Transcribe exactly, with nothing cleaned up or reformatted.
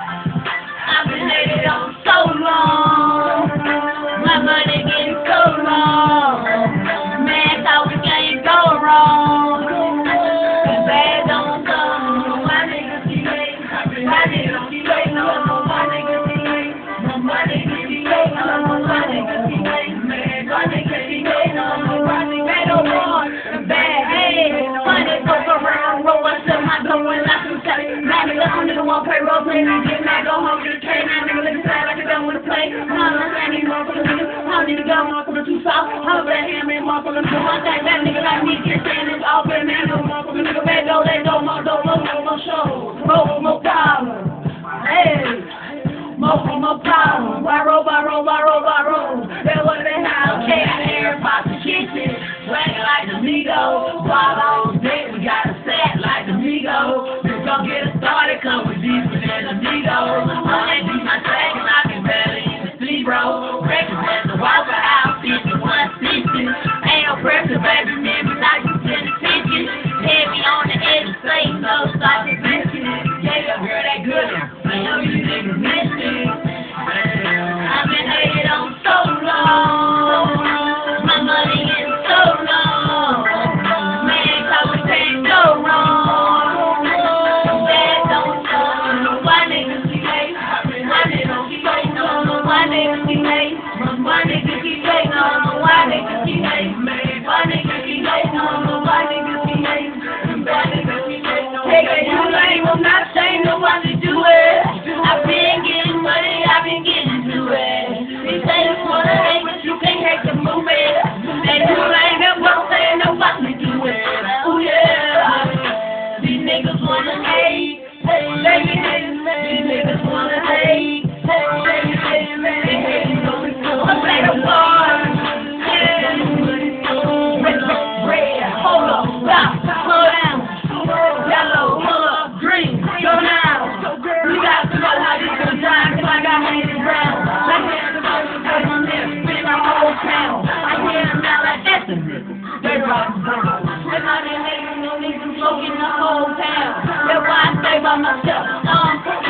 I've been hated on so long. My money getting so long. Man, thought we can't go wrong. Cause bad don't come. My niggas be hating. My niggas be hating on. My niggas be hating. My niggas be hating on. My niggas be hating. Man, my niggas be hating on. My niggas don't want the bad head. Money goes around. Roll up to my door and I can tell it. Man, nigga, nigga won't pay roll. Play me, get mad, go home, get a K. Now nigga look inside like I don't wanna play. Mama, I need motherfucker niggas. I need to go, motherfucker too soft. I'm that hammer and motherfucker too one thing. That nigga like me get standing off and man, no motherfucker nigga. Bad don't let go, more don't look, no more show. More, more power. Hey. More, more power. Why roll, why roll, why roll, why roll. That was the house. Okay, I hear about the kitchen. Swagging like the Migos. While on deck, we got a set like the Migos. Just gon' get us started, come with deeper than the Migos. I ain't do my track and I can barely even see, bro. Represent the Waffle House, fifty-one sixty. Ain't no pressure, baby, man, but I can send attention. Heavy on the edge of Satan, so stop the biscuit. Yeah, your girl that good. I know you niggas miss it. I've been hated on so long. My money is so long. Man, cause we can't go wrong. Bad don't know. Why niggas be late? Why niggas be late? No, why niggas be late? Why niggas be late? No, why niggas be late? Why niggas be late? No, why niggas be late? Why niggas be late? Hey, you lame, I'm not saying nobody do it. I've been getting money, I've been getting to it. They say you wanna hate, but you can't hate the movie. They do lame, that's what I'm saying, nobody do it. Oh yeah. These niggas wanna hate, they hate, these niggas wanna hate, they hate, they hate. I'm like a boy. Hold up, stop, slow down. Yellow, pull up, green, go down. You got to know how this goes down, cause I got hands around. Like hands around, I'm on there, spin my whole town. I hear them now like that's a nigga. They rock down. They not in hating, no niggas smoking the whole town. That's why I stay by myself. Um,